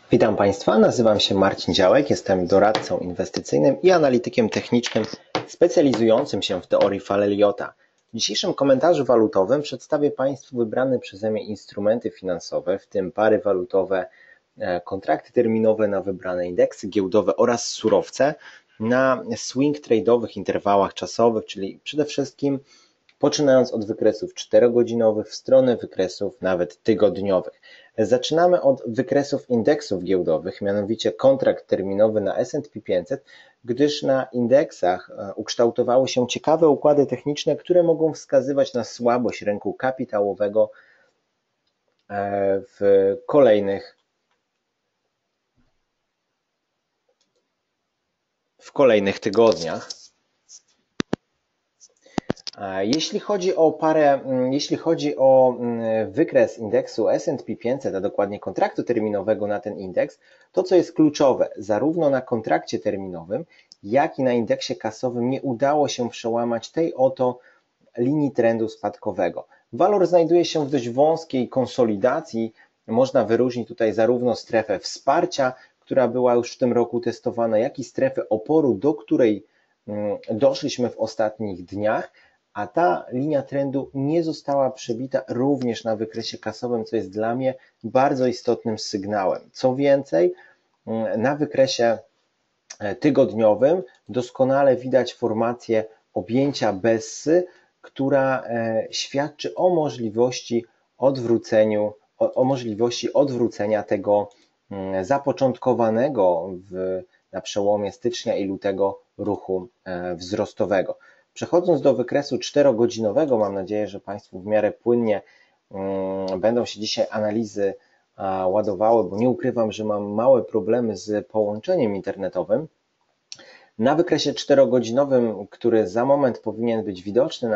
Witam Państwa, nazywam się Marcin Działek, jestem doradcą inwestycyjnym i analitykiem technicznym specjalizującym się w teorii fal Elliota. W dzisiejszym komentarzu walutowym przedstawię Państwu wybrane przeze mnie instrumenty finansowe, w tym pary walutowe, kontrakty terminowe na wybrane indeksy giełdowe oraz surowce na swing trade'owych interwałach czasowych, czyli przede wszystkim poczynając od wykresów 4-godzinowych w stronę wykresów nawet tygodniowych. Zaczynamy od wykresów indeksów giełdowych, mianowicie kontrakt terminowy na S&P 500, gdyż na indeksach ukształtowały się ciekawe układy techniczne, które mogą wskazywać na słabość rynku kapitałowego w kolejnych tygodniach. Jeśli chodzi o wykres indeksu S&P 500, a dokładnie kontraktu terminowego na ten indeks, to co jest kluczowe, zarówno na kontrakcie terminowym, jak i na indeksie kasowym nie udało się przełamać tej oto linii trendu spadkowego. Walor znajduje się w dość wąskiej konsolidacji, można wyróżnić tutaj zarówno strefę wsparcia, która była już w tym roku testowana, jak i strefę oporu, do której doszliśmy w ostatnich dniach, a ta linia trendu nie została przebita również na wykresie kasowym, co jest dla mnie bardzo istotnym sygnałem. Co więcej, na wykresie tygodniowym doskonale widać formację objęcia Bessy, która świadczy o możliwości odwrócenia tego zapoczątkowanego na przełomie stycznia i lutego ruchu wzrostowego. Przechodząc do wykresu 4-godzinowego, mam nadzieję, że Państwu w miarę płynnie będą się dzisiaj analizy ładowały, bo nie ukrywam, że mam małe problemy z połączeniem internetowym. Na wykresie 4-godzinowym, który za moment powinien być widoczny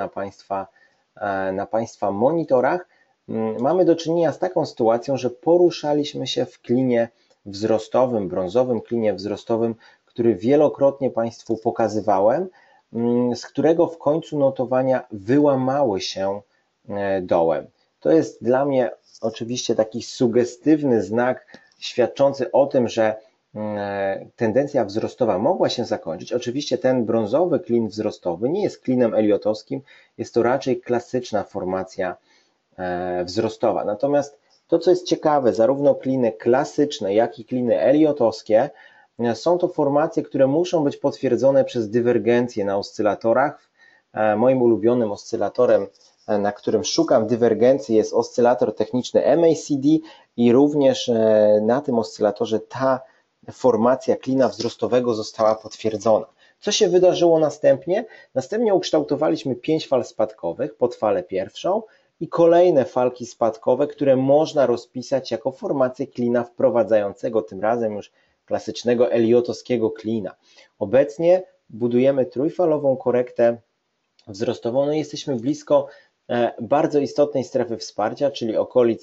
na Państwa monitorach, mamy do czynienia z taką sytuacją, że poruszaliśmy się w klinie wzrostowym, brązowym klinie wzrostowym, który wielokrotnie Państwu pokazywałem, z którego w końcu notowania wyłamały się dołem. To jest dla mnie oczywiście taki sugestywny znak świadczący o tym, że tendencja wzrostowa mogła się zakończyć. Oczywiście ten brązowy klin wzrostowy nie jest klinem eliotowskim, jest to raczej klasyczna formacja wzrostowa. Natomiast to, co jest ciekawe, zarówno kliny klasyczne, jak i kliny eliotowskie są to formacje, które muszą być potwierdzone przez dywergencję na oscylatorach. Moim ulubionym oscylatorem, na którym szukam dywergencji, jest oscylator techniczny MACD i również na tym oscylatorze ta formacja klina wzrostowego została potwierdzona. Co się wydarzyło następnie? Następnie ukształtowaliśmy 5 fal spadkowych pod falę pierwszą i kolejne falki spadkowe, które można rozpisać jako formację klina wprowadzającego tym razem już klasycznego eliotowskiego klina. Obecnie budujemy trójfalową korektę wzrostową, no i jesteśmy blisko bardzo istotnej strefy wsparcia, czyli okolic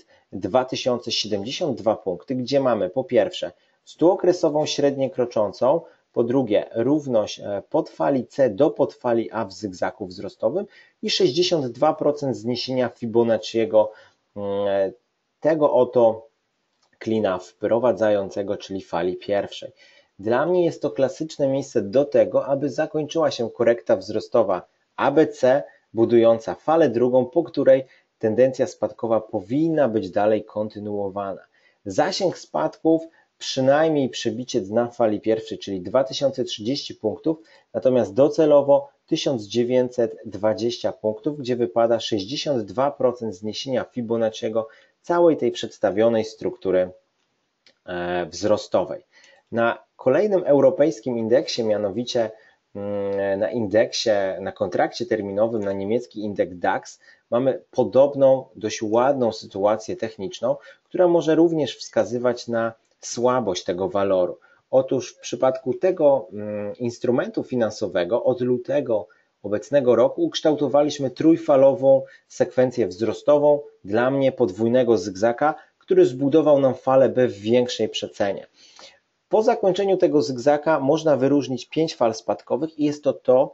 2072 punkty, gdzie mamy po pierwsze 100-okresową średnię kroczącą, po drugie równość podfali C do podfali A w zygzaku wzrostowym i 62% zniesienia Fibonacciego tego oto klina wprowadzającego, czyli fali pierwszej. Dla mnie jest to klasyczne miejsce do tego, aby zakończyła się korekta wzrostowa ABC, budująca falę drugą, po której tendencja spadkowa powinna być dalej kontynuowana. Zasięg spadków przynajmniej przebicie dna fali pierwszej, czyli 2030 punktów, natomiast docelowo 1920 punktów, gdzie wypada 62% zniesienia Fibonacciego całej tej przedstawionej struktury wzrostowej. Na kolejnym europejskim indeksie, mianowicie na kontrakcie terminowym na niemiecki indeks DAX, mamy podobną, dość ładną sytuację techniczną, która może również wskazywać na słabość tego waloru. Otóż w przypadku tego instrumentu finansowego od lutego obecnego roku ukształtowaliśmy trójfalową sekwencję wzrostową, dla mnie podwójnego zygzaka, który zbudował nam falę B w większej przecenie. Po zakończeniu tego zygzaka można wyróżnić 5 fal spadkowych i jest to to,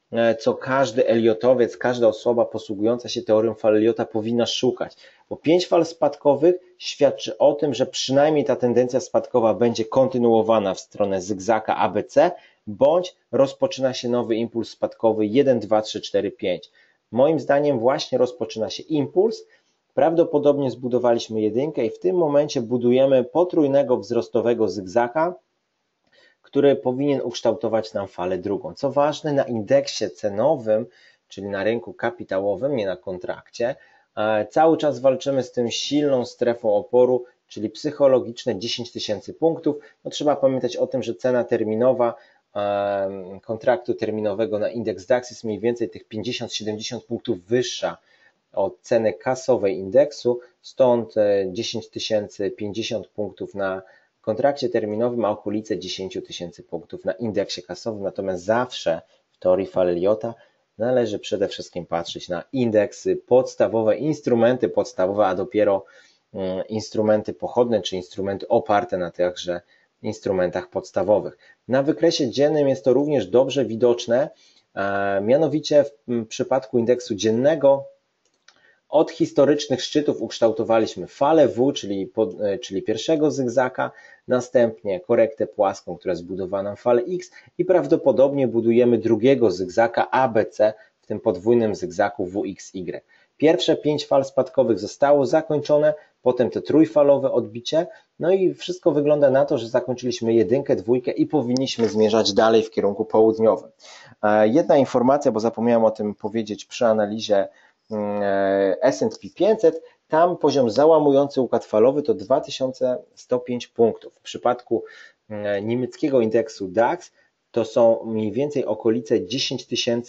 co każdy Elliotowiec, każda osoba posługująca się teorią fal Elliota powinna szukać, bo 5 fal spadkowych świadczy o tym, że przynajmniej ta tendencja spadkowa będzie kontynuowana w stronę zygzaka ABC, bądź rozpoczyna się nowy impuls spadkowy 1, 2, 3, 4, 5. Moim zdaniem właśnie rozpoczyna się impuls, prawdopodobnie zbudowaliśmy jedynkę i w tym momencie budujemy potrójnego wzrostowego zygzaka, który powinien ukształtować nam falę drugą. Co ważne, na indeksie cenowym, czyli na rynku kapitałowym, nie na kontrakcie, cały czas walczymy z tym silną strefą oporu, czyli psychologiczne 10 tysięcy punktów. No, trzeba pamiętać o tym, że cena terminowa kontraktu terminowego na indeks DAX jest mniej więcej tych 50-70 punktów wyższa od ceny kasowej indeksu, stąd 10 tysięcy 50 punktów na kontrakcie terminowym, a okolice 10 tysięcy punktów na indeksie kasowym. Natomiast zawsze w teorii fal Elliota należy przede wszystkim patrzeć na indeksy podstawowe, instrumenty podstawowe, a dopiero instrumenty pochodne, czy instrumenty oparte na tychże instrumentach podstawowych. Na wykresie dziennym jest to również dobrze widoczne, mianowicie w przypadku indeksu dziennego od historycznych szczytów ukształtowaliśmy falę W, czyli pierwszego zygzaka, następnie korektę płaską, która zbudowała nam falę X i prawdopodobnie budujemy drugiego zygzaka ABC w tym podwójnym zygzaku WXY. Pierwsze 5 fal spadkowych zostało zakończone, potem to trójfalowe odbicie, no i wszystko wygląda na to, że zakończyliśmy jedynkę, dwójkę i powinniśmy zmierzać dalej w kierunku południowym. Jedna informacja, bo zapomniałem o tym powiedzieć przy analizie S&P 500, tam poziom załamujący układ falowy to 2105 punktów. W przypadku niemieckiego indeksu DAX to są mniej więcej okolice 10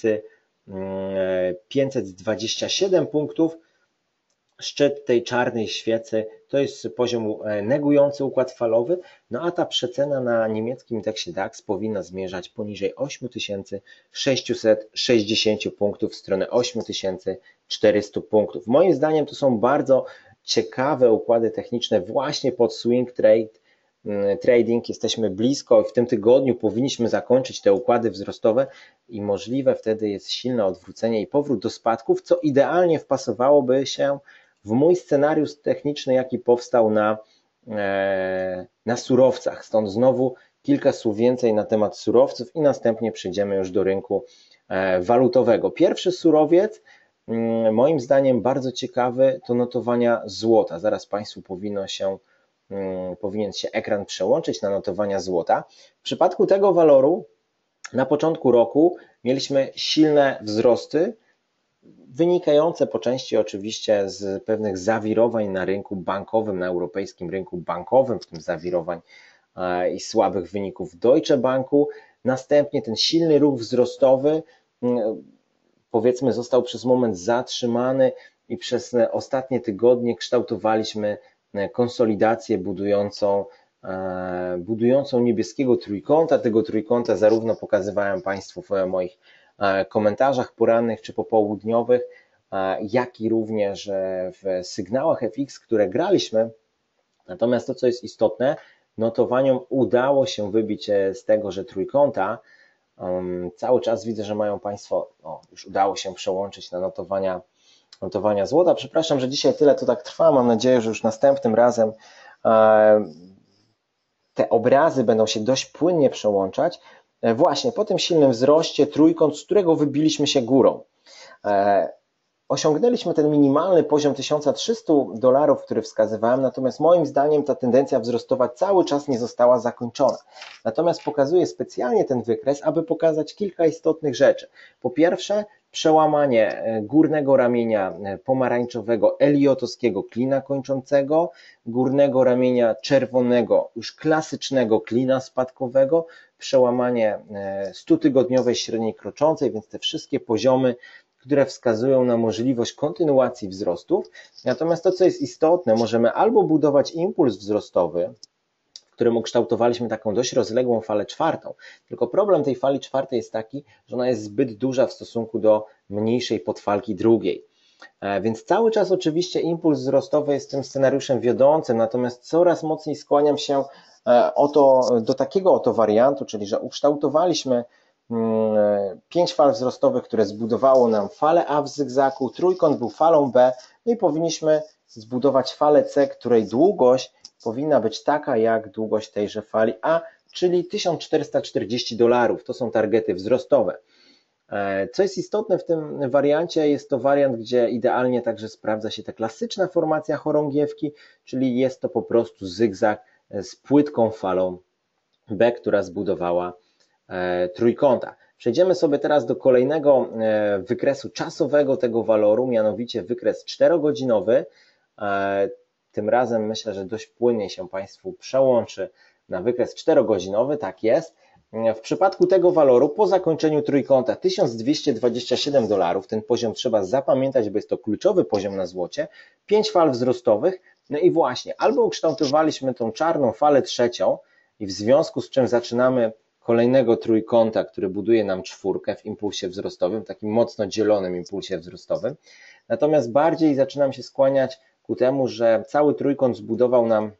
527 punktów. Szczyt tej czarnej świecy to jest poziom negujący układ falowy, no a ta przecena na niemieckim indeksie DAX powinna zmierzać poniżej 8660 punktów w stronę 8400 punktów. Moim zdaniem to są bardzo ciekawe układy techniczne właśnie pod swing trading. Jesteśmy blisko i w tym tygodniu powinniśmy zakończyć te układy wzrostowe i możliwe wtedy jest silne odwrócenie i powrót do spadków, co idealnie wpasowałoby się w mój scenariusz techniczny, jaki powstał na surowcach. Stąd znowu kilka słów więcej na temat surowców i następnie przejdziemy już do rynku walutowego. Pierwszy surowiec, moim zdaniem bardzo ciekawy, to notowania złota. Zaraz Państwu powinien się ekran przełączyć na notowania złota. W przypadku tego waloru na początku roku mieliśmy silne wzrosty, wynikające po części oczywiście z pewnych zawirowań na rynku bankowym, na europejskim rynku bankowym, w tym zawirowań i słabych wyników Deutsche Banku. Następnie ten silny ruch wzrostowy, powiedzmy, został przez moment zatrzymany i przez ostatnie tygodnie kształtowaliśmy konsolidację budującą niebieskiego trójkąta. Tego trójkąta zarówno pokazywałem Państwu w moich komentarzach porannych czy popołudniowych, jak i również w sygnałach FX, które graliśmy. Natomiast to, co jest istotne, notowaniom udało się wybić z tegoże trójkąta. Cały czas widzę, że mają Państwo, już udało się przełączyć na notowania złota. Przepraszam, że dzisiaj tyle to tak trwa. Mam nadzieję, że już następnym razem te obrazy będą się dość płynnie przełączać. Właśnie po tym silnym wzroście trójkąt, z którego wybiliśmy się górą. Osiągnęliśmy ten minimalny poziom $1300, który wskazywałem, natomiast moim zdaniem ta tendencja wzrostowa cały czas nie została zakończona. Natomiast pokazuję specjalnie ten wykres, aby pokazać kilka istotnych rzeczy. Po pierwsze, przełamanie górnego ramienia pomarańczowego eliotowskiego klina kończącego, górnego ramienia czerwonego, już klasycznego klina spadkowego, przełamanie 100-tygodniowej średniej kroczącej, więc te wszystkie poziomy, które wskazują na możliwość kontynuacji wzrostów. Natomiast to, co jest istotne, możemy albo budować impuls wzrostowy, w którym ukształtowaliśmy taką dość rozległą falę czwartą. Tylko problem tej fali czwartej jest taki, że ona jest zbyt duża w stosunku do mniejszej podfalki drugiej. Więc cały czas oczywiście impuls wzrostowy jest tym scenariuszem wiodącym, natomiast coraz mocniej skłaniam się do takiego oto wariantu, czyli że ukształtowaliśmy 5 fal wzrostowych, które zbudowało nam falę A w zygzaku, trójkąt był falą B, no i powinniśmy zbudować falę C, której długość powinna być taka jak długość tejże fali A, czyli $1440. To są targety wzrostowe. Co jest istotne w tym wariancie, jest to wariant, gdzie idealnie także sprawdza się ta klasyczna formacja chorągiewki, czyli jest to po prostu zygzak z płytką falą B, która zbudowała trójkąta. Przejdziemy sobie teraz do kolejnego wykresu czasowego tego waloru, mianowicie wykres 4-godzinowy. Tym razem myślę, że dość płynnie się Państwu przełączy na wykres 4-godzinowy, tak jest. W przypadku tego waloru po zakończeniu trójkąta $1227, ten poziom trzeba zapamiętać, bo jest to kluczowy poziom na złocie, 5 fal wzrostowych, no i właśnie, albo ukształtowaliśmy tą czarną falę trzecią i w związku z czym zaczynamy kolejnego trójkąta, który buduje nam czwórkę w impulsie wzrostowym, takim mocno dzielonym impulsie wzrostowym, natomiast bardziej zaczynam się skłaniać ku temu, że cały trójkąt zbudował nam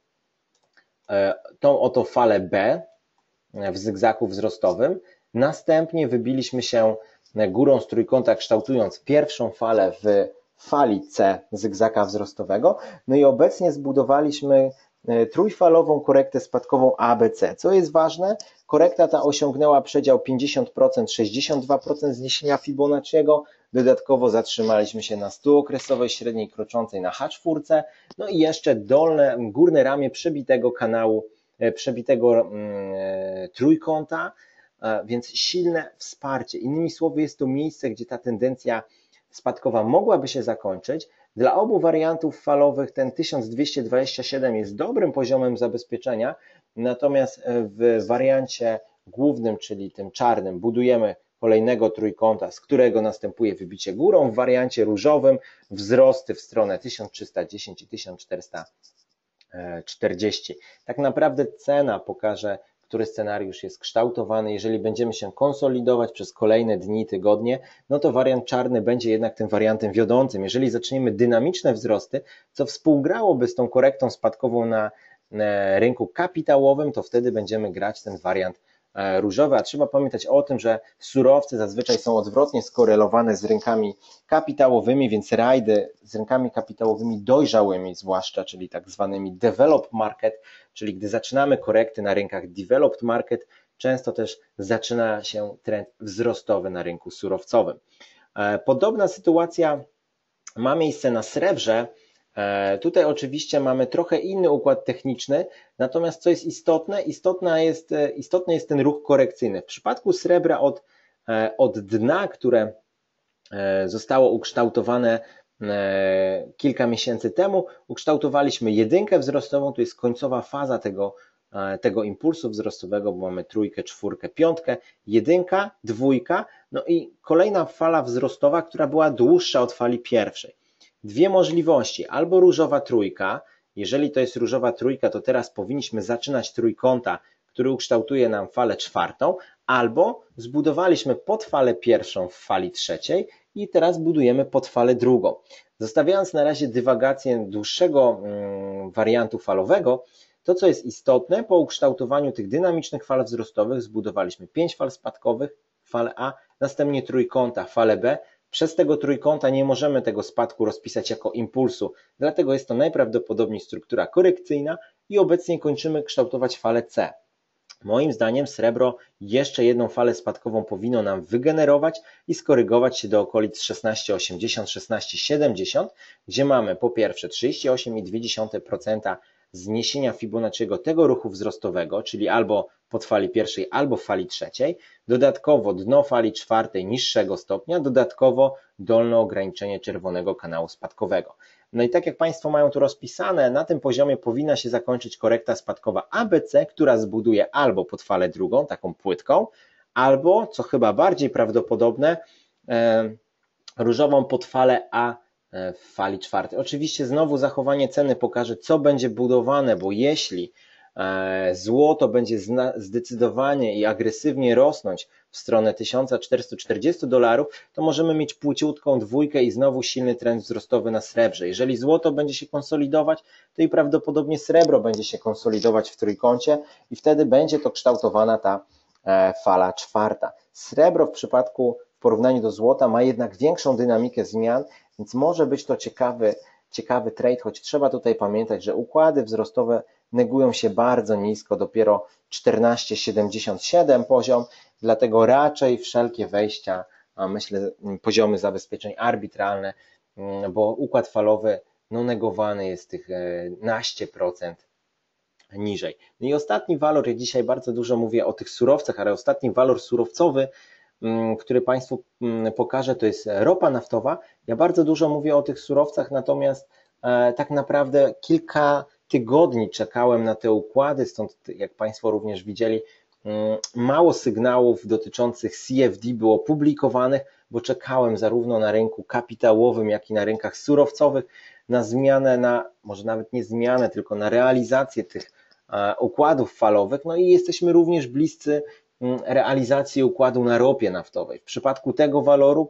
tą oto falę B w zygzaku wzrostowym. Następnie wybiliśmy się górą z trójkąta, kształtując pierwszą falę w fali C zygzaka wzrostowego. No i obecnie zbudowaliśmy trójfalową korektę spadkową ABC. Co jest ważne, korekta ta osiągnęła przedział 50%, 62% zniesienia Fibonacciego. Dodatkowo zatrzymaliśmy się na 100-okresowej średniej kroczącej na H4, no i jeszcze górne ramię przebitego kanału, przebitego trójkąta, więc silne wsparcie. Innymi słowy, jest to miejsce, gdzie ta tendencja spadkowa mogłaby się zakończyć. Dla obu wariantów falowych ten 1227 jest dobrym poziomem zabezpieczenia, natomiast w wariancie głównym, czyli tym czarnym, budujemy kolejnego trójkąta, z którego następuje wybicie górą. W wariancie różowym wzrosty w stronę 1310 i 1440. Tak naprawdę cena pokaże, który scenariusz jest kształtowany. Jeżeli będziemy się konsolidować przez kolejne dni, tygodnie, no to wariant czarny będzie jednak tym wariantem wiodącym. Jeżeli zaczniemy dynamiczne wzrosty, co współgrałoby z tą korektą spadkową na rynku kapitałowym, to wtedy będziemy grać ten wariant różowy, a trzeba pamiętać o tym, że surowce zazwyczaj są odwrotnie skorelowane z rynkami kapitałowymi, więc rajdy z rynkami kapitałowymi dojrzałymi zwłaszcza, czyli tak zwanymi developed market, czyli gdy zaczynamy korekty na rynkach developed market, często też zaczyna się trend wzrostowy na rynku surowcowym. Podobna sytuacja ma miejsce na srebrze. Tutaj oczywiście mamy trochę inny układ techniczny, natomiast co jest istotne, istotny jest ten ruch korekcyjny. W przypadku srebra od dna, które zostało ukształtowane kilka miesięcy temu, ukształtowaliśmy jedynkę wzrostową, to jest końcowa faza tego impulsu wzrostowego, bo mamy trójkę, czwórkę, piątkę, jedynka, dwójka, no i kolejna fala wzrostowa, która była dłuższa od fali pierwszej. Dwie możliwości, albo różowa trójka, jeżeli to jest różowa trójka, to teraz powinniśmy zaczynać trójkąta, który ukształtuje nam falę czwartą, albo zbudowaliśmy podfalę pierwszą w fali trzeciej i teraz budujemy podfalę drugą. Zostawiając na razie dywagację dłuższego wariantu falowego, to co jest istotne, po ukształtowaniu tych dynamicznych fal wzrostowych zbudowaliśmy 5 fal spadkowych, falę A, następnie trójkąta, falę B. Przez tego trójkąta nie możemy tego spadku rozpisać jako impulsu, dlatego jest to najprawdopodobniej struktura korekcyjna i obecnie kończymy kształtować falę C. Moim zdaniem srebro jeszcze jedną falę spadkową powinno nam wygenerować i skorygować się do okolic 16,80-16,70, gdzie mamy po pierwsze 38,2% zniesienia Fibonacciego tego ruchu wzrostowego, czyli albo pod fali pierwszej, albo w fali trzeciej, dodatkowo dno fali czwartej niższego stopnia, dodatkowo dolne ograniczenie czerwonego kanału spadkowego. No i tak jak Państwo mają tu rozpisane, na tym poziomie powinna się zakończyć korekta spadkowa ABC, która zbuduje albo pod falę drugą, taką płytką, albo, co chyba bardziej prawdopodobne, różową podfalę A w fali czwartej. Oczywiście znowu zachowanie ceny pokaże, co będzie budowane, bo jeśli złoto będzie zdecydowanie i agresywnie rosnąć w stronę $1440, to możemy mieć płyciutką dwójkę i znowu silny trend wzrostowy na srebrze. Jeżeli złoto będzie się konsolidować, to i prawdopodobnie srebro będzie się konsolidować w trójkącie i wtedy będzie to kształtowana ta fala czwarta. Srebro w porównaniu do złota ma jednak większą dynamikę zmian, więc może być to ciekawy trade, choć trzeba tutaj pamiętać, że układy wzrostowe negują się bardzo nisko, dopiero 14,77 poziom, dlatego raczej wszelkie wejścia, a myślę poziomy zabezpieczeń arbitralne, bo układ falowy negowany jest tych naście procent niżej. No i ostatni walor, ja dzisiaj bardzo dużo mówię o tych surowcach, ale ostatni walor surowcowy, który Państwu pokażę, to jest ropa naftowa. Ja bardzo dużo mówię o tych surowcach, natomiast tak naprawdę kilka tygodni czekałem na te układy, stąd jak Państwo również widzieli, mało sygnałów dotyczących CFD było publikowanych, bo czekałem zarówno na rynku kapitałowym, jak i na rynkach surowcowych na zmianę, może nawet nie zmianę, tylko na realizację tych układów falowych, no i jesteśmy również bliscy realizacji układu na ropie naftowej. W przypadku tego waloru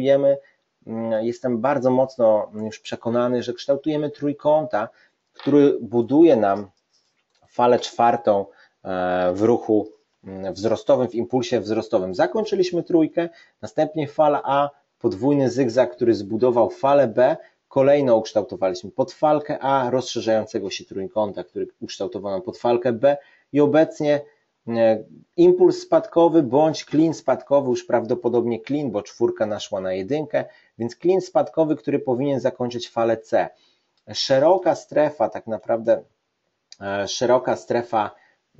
jestem bardzo mocno już przekonany, że kształtujemy trójkąta, który buduje nam falę czwartą w ruchu wzrostowym, w impulsie wzrostowym. Zakończyliśmy trójkę, następnie fala A, podwójny zygzak, który zbudował falę B, kolejno ukształtowaliśmy podfalkę A rozszerzającego się trójkąta, który ukształtowano podfalkę B i obecnie impuls spadkowy bądź klin spadkowy, już prawdopodobnie klin, bo czwórka naszła na jedynkę, więc klin spadkowy, który powinien zakończyć falę C. Szeroka strefa, tak naprawdę szeroka strefa,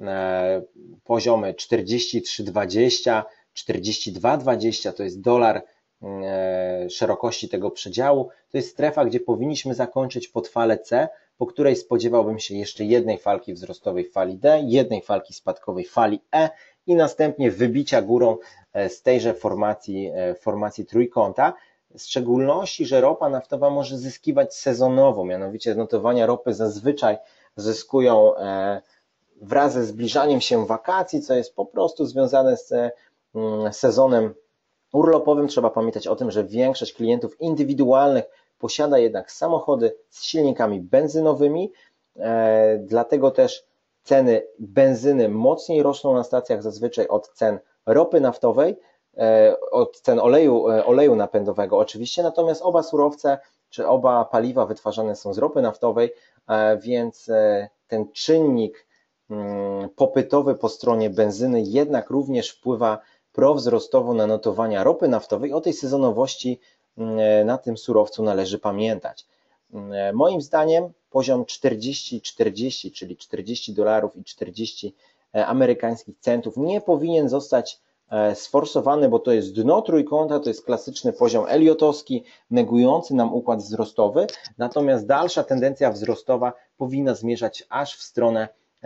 poziomy 43,20, 42,20 to jest dolar szerokości tego przedziału, to jest strefa, gdzie powinniśmy zakończyć pod falę C, po której spodziewałbym się jeszcze jednej falki wzrostowej w fali D, jednej falki spadkowej w fali E i następnie wybicia górą z tejże formacji trójkąta, w szczególności, że ropa naftowa może zyskiwać sezonowo, mianowicie notowania ropy zazwyczaj zyskują wraz ze zbliżaniem się wakacji, co jest po prostu związane z sezonem urlopowym. Trzeba pamiętać o tym, że większość klientów indywidualnych posiada jednak samochody z silnikami benzynowymi, dlatego też ceny benzyny mocniej rosną na stacjach zazwyczaj od cen ropy naftowej, od cen oleju napędowego oczywiście, natomiast oba surowce czy oba paliwa wytwarzane są z ropy naftowej, więc ten czynnik popytowy po stronie benzyny jednak również wpływa prowzrostowo na notowania ropy naftowej. O tej sezonowości na tym surowcu należy pamiętać. Moim zdaniem poziom 40-40, czyli $40 i 40 amerykańskich centów nie powinien zostać sforsowany, bo to jest dno trójkąta, to jest klasyczny poziom eliotowski, negujący nam układ wzrostowy, natomiast dalsza tendencja wzrostowa powinna zmierzać aż w stronę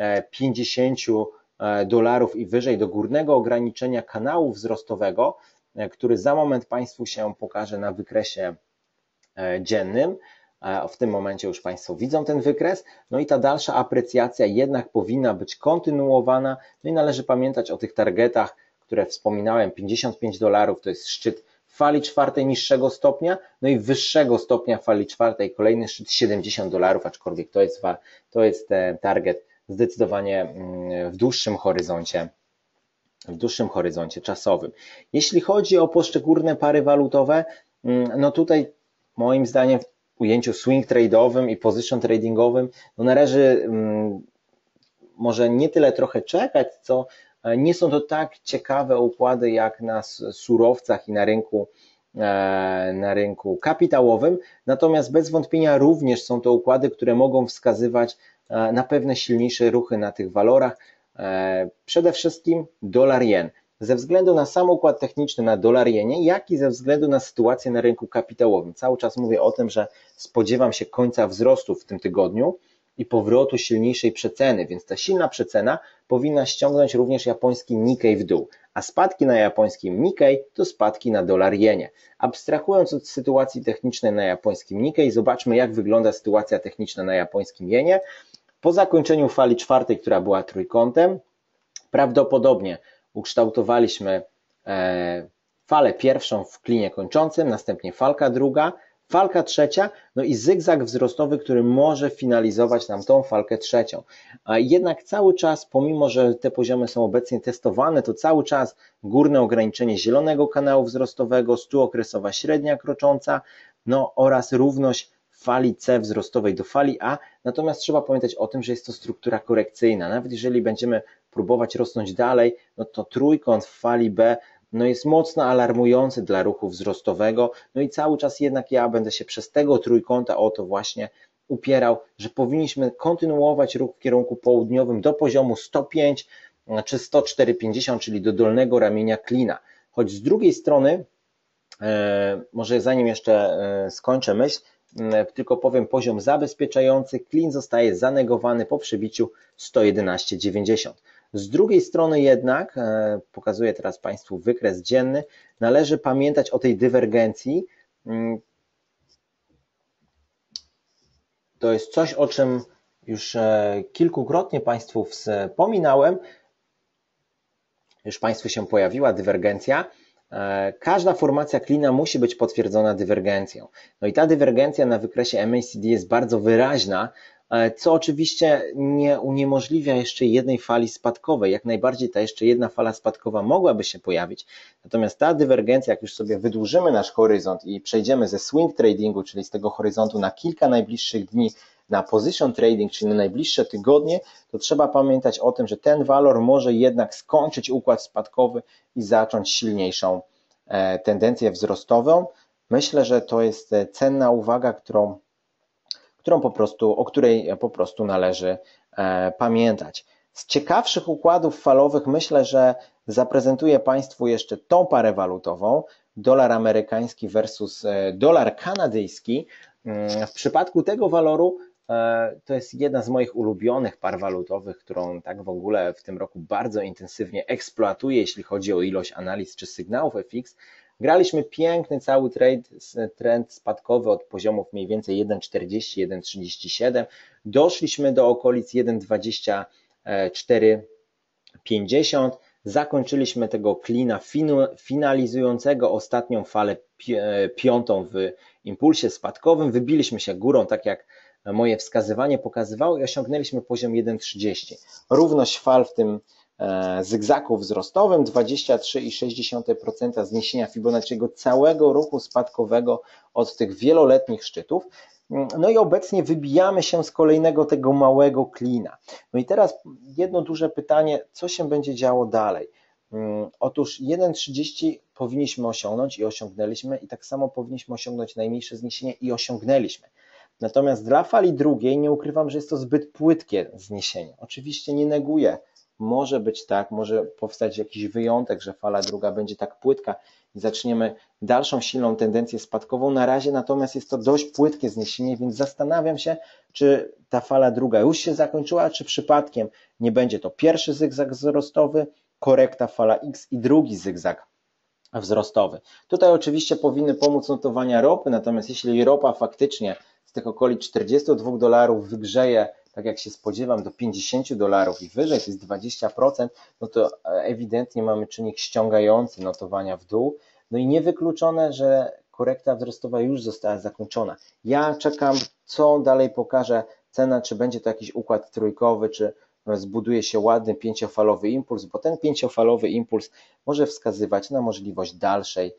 $50 i wyżej do górnego ograniczenia kanału wzrostowego, który za moment Państwu się pokaże na wykresie dziennym. W tym momencie już Państwo widzą ten wykres, no i ta dalsza aprecjacja jednak powinna być kontynuowana, no i należy pamiętać o tych targetach, które wspominałem, $55 to jest szczyt fali czwartej niższego stopnia, no i wyższego stopnia fali czwartej kolejny szczyt $70, aczkolwiek to jest target zdecydowanie w dłuższym horyzoncie czasowym. Jeśli chodzi o poszczególne pary walutowe, no tutaj moim zdaniem w ujęciu swing trade'owym i position tradingowym należy może nie tyle trochę czekać, co nie są to tak ciekawe układy jak na surowcach i na rynku kapitałowym, natomiast bez wątpienia również są to układy, które mogą wskazywać na pewne silniejsze ruchy na tych walorach. Przede wszystkim dolar-jen. Ze względu na sam układ techniczny na dolar-jenie, jak i ze względu na sytuację na rynku kapitałowym. Cały czas mówię o tym, że spodziewam się końca wzrostu w tym tygodniu i powrotu silniejszej przeceny, więc ta silna przecena powinna ściągnąć również japoński Nikkei w dół, a spadki na japońskim Nikkei to spadki na dolar-jenie. Abstrahując od sytuacji technicznej na japońskim Nikkei, zobaczmy, jak wygląda sytuacja techniczna na japońskim jenie. Po zakończeniu fali czwartej, która była trójkątem, prawdopodobnie ukształtowaliśmy falę pierwszą w klinie kończącym, następnie falka druga, falka trzecia, no i zygzak wzrostowy, który może finalizować nam tą falkę trzecią. A jednak cały czas, pomimo że te poziomy są obecnie testowane, to cały czas górne ograniczenie zielonego kanału wzrostowego, stuokresowa średnia krocząca, no oraz równość fali C wzrostowej do fali A, natomiast trzeba pamiętać o tym, że jest to struktura korekcyjna. Nawet jeżeli będziemy próbować rosnąć dalej, no to trójkąt w fali B no jest mocno alarmujący dla ruchu wzrostowego, no i cały czas jednak ja będę się przez tego trójkąta o to właśnie upierał, że powinniśmy kontynuować ruch w kierunku południowym do poziomu 105 czy 104,50, czyli do dolnego ramienia klina. Choć z drugiej strony, może zanim jeszcze skończę myśl, tylko powiem, poziom zabezpieczający, klin zostaje zanegowany po przebiciu 111,90. Z drugiej strony jednak, pokazuję teraz Państwu wykres dzienny, należy pamiętać o tej dywergencji. To jest coś, o czym już kilkukrotnie Państwu wspominałem, już Państwu się pojawiła dywergencja. Każda formacja klina musi być potwierdzona dywergencją. No i ta dywergencja na wykresie MACD jest bardzo wyraźna, co oczywiście nie uniemożliwia jeszcze jednej fali spadkowej. Jak najbardziej ta jeszcze jedna fala spadkowa mogłaby się pojawić. Natomiast ta dywergencja, jak już sobie wydłużymy nasz horyzont i przejdziemy ze swing tradingu, czyli z tego horyzontu na kilka najbliższych dni, na position trading, czyli na najbliższe tygodnie, to trzeba pamiętać o tym, że ten walor może jednak skończyć układ spadkowy i zacząć silniejszą tendencję wzrostową. Myślę, że to jest cenna uwaga, o której po prostu należy pamiętać. Z ciekawszych układów falowych myślę, że zaprezentuję Państwu jeszcze tą parę walutową, dolar amerykański versus dolar kanadyjski. W przypadku tego waloru to jest jedna z moich ulubionych par walutowych, którą tak w ogóle w tym roku bardzo intensywnie eksploatuję, jeśli chodzi o ilość analiz czy sygnałów FX. Graliśmy piękny cały trend spadkowy od poziomów mniej więcej 1,40, 1,37. Doszliśmy do okolic 1,2450. Zakończyliśmy tego klina finalizującego ostatnią falę piątą w impulsie spadkowym. Wybiliśmy się górą, tak jak moje wskazywanie pokazywało, i osiągnęliśmy poziom 1,30. Równość fal w tym zygzaku wzrostowym, 23,6% zniesienia Fibonacciego całego ruchu spadkowego od tych wieloletnich szczytów. No i obecnie wybijamy się z kolejnego tego małego klina. No i teraz jedno duże pytanie, co się będzie działo dalej? Otóż 1,30 powinniśmy osiągnąć i osiągnęliśmy, i tak samo powinniśmy osiągnąć najmniejsze zniesienie i osiągnęliśmy. Natomiast dla fali drugiej nie ukrywam, że jest to zbyt płytkie zniesienie. Oczywiście nie neguję, może być tak, może powstać jakiś wyjątek, że fala druga będzie tak płytka i zaczniemy dalszą silną tendencję spadkową. Na razie natomiast jest to dość płytkie zniesienie, więc zastanawiam się, czy ta fala druga już się zakończyła, czy przypadkiem nie będzie to pierwszy zygzak wzrostowy, korekta fala X i drugi zygzak wzrostowy. Tutaj oczywiście powinny pomóc notowania ropy, natomiast jeśli ropa faktycznie z tych okolic $42 wygrzeje, tak jak się spodziewam, do $50 i wyżej, to jest 20%, no to ewidentnie mamy czynnik ściągający notowania w dół. No i niewykluczone, że korekta wzrostowa już została zakończona. Ja czekam, co dalej pokaże cena, czy będzie to jakiś układ trójkowy, czy zbuduje się ładny pięciofalowy impuls, bo ten pięciofalowy impuls może wskazywać na możliwość dalszej,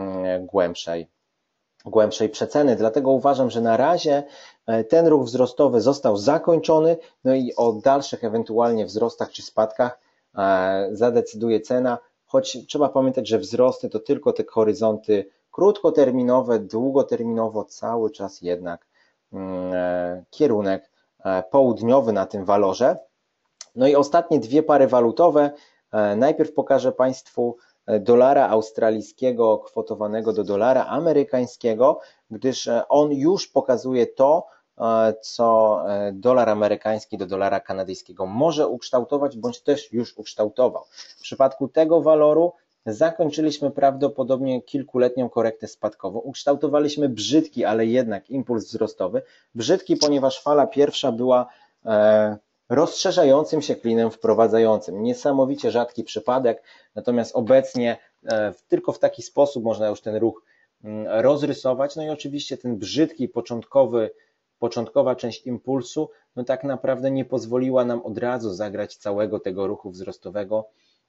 głębszej przeceny. Dlatego uważam, że na razie ten ruch wzrostowy został zakończony, no i o dalszych ewentualnie wzrostach czy spadkach zadecyduje cena, choć trzeba pamiętać, że wzrosty to tylko te horyzonty krótkoterminowe, długoterminowo cały czas jednak kierunek południowy na tym walorze. No i ostatnie dwie pary walutowe. Najpierw pokażę Państwu dolara australijskiego kwotowanego do dolara amerykańskiego, gdyż on już pokazuje to, co dolar amerykański do dolara kanadyjskiego może ukształtować, bądź też już ukształtował. W przypadku tego waloru zakończyliśmy prawdopodobnie kilkuletnią korektę spadkową. Ukształtowaliśmy brzydki, ale jednak impuls wzrostowy. Brzydki, ponieważ fala pierwsza była rozszerzającym się klinem wprowadzającym. Niesamowicie rzadki przypadek, natomiast obecnie tylko w taki sposób można już ten ruch rozrysować. No i oczywiście ten brzydki początkowa część impulsu, no tak naprawdę nie pozwoliła nam od razu zagrać całego tego ruchu wzrostowego.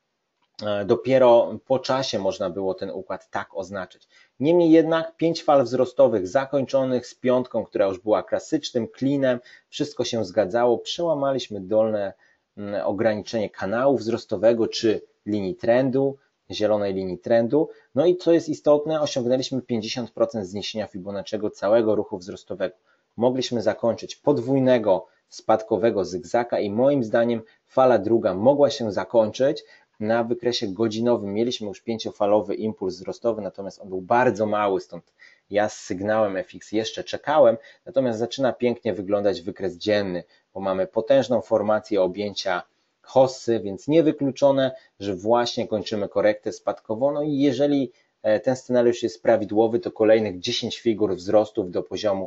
Dopiero po czasie można było ten układ tak oznaczyć. Niemniej jednak 5 fal wzrostowych zakończonych z piątką, która już była klasycznym klinem, wszystko się zgadzało, przełamaliśmy dolne ograniczenie kanału wzrostowego czy linii trendu, zielonej linii trendu. No i co jest istotne, osiągnęliśmy 50% zniesienia Fibonacciego całego ruchu wzrostowego. Mogliśmy zakończyć podwójnego spadkowego zygzaka i moim zdaniem fala druga mogła się zakończyć. Na wykresie godzinowym mieliśmy już 5-falowy impuls wzrostowy, natomiast on był bardzo mały, stąd ja z sygnałem FX jeszcze czekałem, natomiast zaczyna pięknie wyglądać wykres dzienny, bo mamy potężną formację objęcia hossy, więc niewykluczone, że właśnie kończymy korektę spadkową. No i jeżeli ten scenariusz jest prawidłowy, to kolejnych 10 figur wzrostów do poziomu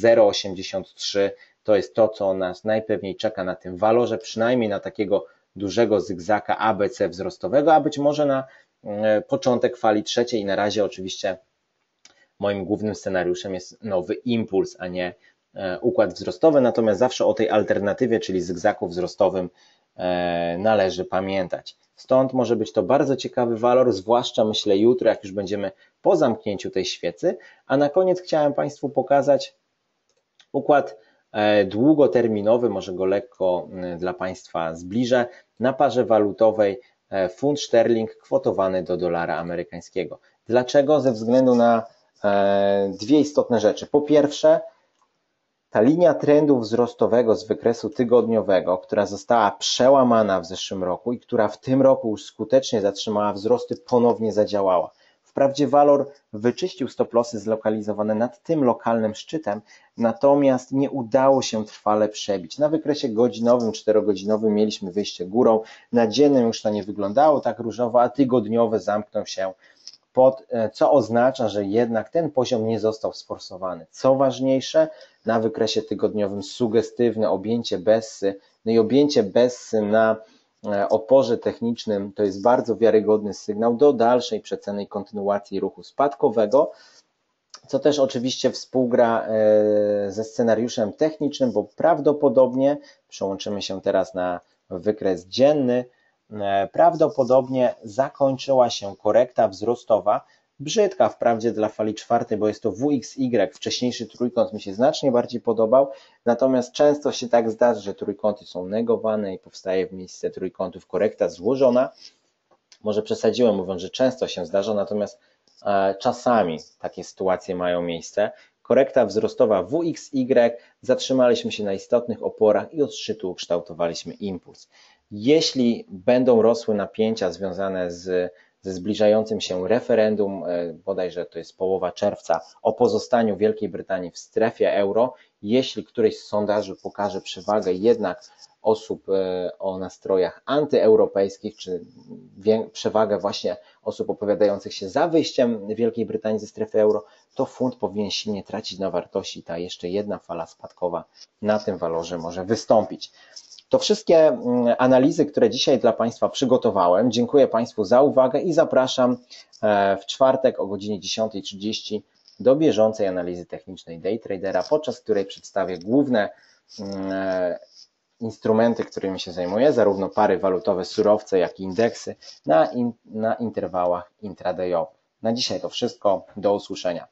0,83 to jest to, co nas najpewniej czeka na tym walorze, przynajmniej na takiego dużego zygzaka ABC wzrostowego, a być może na początek fali trzeciej. I na razie oczywiście moim głównym scenariuszem jest nowy impuls, a nie układ wzrostowy, natomiast zawsze o tej alternatywie, czyli zygzaku wzrostowym należy pamiętać. Stąd może być to bardzo ciekawy walor, zwłaszcza myślę jutro, jak już będziemy po zamknięciu tej świecy, a na koniec chciałem Państwu pokazać układ długoterminowy, może go lekko dla Państwa zbliżę, na parze walutowej funt szterling kwotowany do dolara amerykańskiego. Dlaczego? Ze względu na dwie istotne rzeczy. Po pierwsze, ta linia trendu wzrostowego z wykresu tygodniowego, która została przełamana w zeszłym roku i która w tym roku już skutecznie zatrzymała wzrosty, ponownie zadziałała. Wprawdzie walor wyczyścił stop-lossy zlokalizowane nad tym lokalnym szczytem, natomiast nie udało się trwale przebić. Na wykresie godzinowym, 4-godzinowym mieliśmy wyjście górą, na dziennym już to nie wyglądało tak różowo, a tygodniowy zamknął się pod, co oznacza, że jednak ten poziom nie został sforsowany. Co ważniejsze, na wykresie tygodniowym sugestywne objęcie Bessy, no i objęcie Bessy na oporze technicznym to jest bardzo wiarygodny sygnał do dalszej przeceny i kontynuacji ruchu spadkowego, co też oczywiście współgra ze scenariuszem technicznym, bo prawdopodobnie, przełączymy się teraz na wykres dzienny, prawdopodobnie zakończyła się korekta wzrostowa, brzydka wprawdzie dla fali czwartej, bo jest to WXY, wcześniejszy trójkąt mi się znacznie bardziej podobał, natomiast często się tak zdarza, że trójkąty są negowane i powstaje w miejsce trójkątów korekta złożona. Może przesadziłem mówiąc, że często się zdarza, natomiast czasami takie sytuacje mają miejsce. Korekta wzrostowa WXY, zatrzymaliśmy się na istotnych oporach i od szczytu ukształtowaliśmy impuls. Jeśli będą rosły napięcia związane ze zbliżającym się referendum, bodajże to jest połowa czerwca, o pozostaniu Wielkiej Brytanii w strefie euro, jeśli któryś z sondaży pokaże przewagę jednak osób o nastrojach antyeuropejskich, czy przewagę właśnie osób opowiadających się za wyjściem Wielkiej Brytanii ze strefy euro, to funt powinien silnie tracić na wartości i ta jeszcze jedna fala spadkowa na tym walorze może wystąpić. To wszystkie analizy, które dzisiaj dla Państwa przygotowałem. Dziękuję Państwu za uwagę i zapraszam w czwartek o godzinie 10:30 do bieżącej analizy technicznej Day Tradera, podczas której przedstawię główne instrumenty, którymi się zajmuję, zarówno pary walutowe, surowce, jak i indeksy na interwałach intradayowych. Na dzisiaj to wszystko. Do usłyszenia.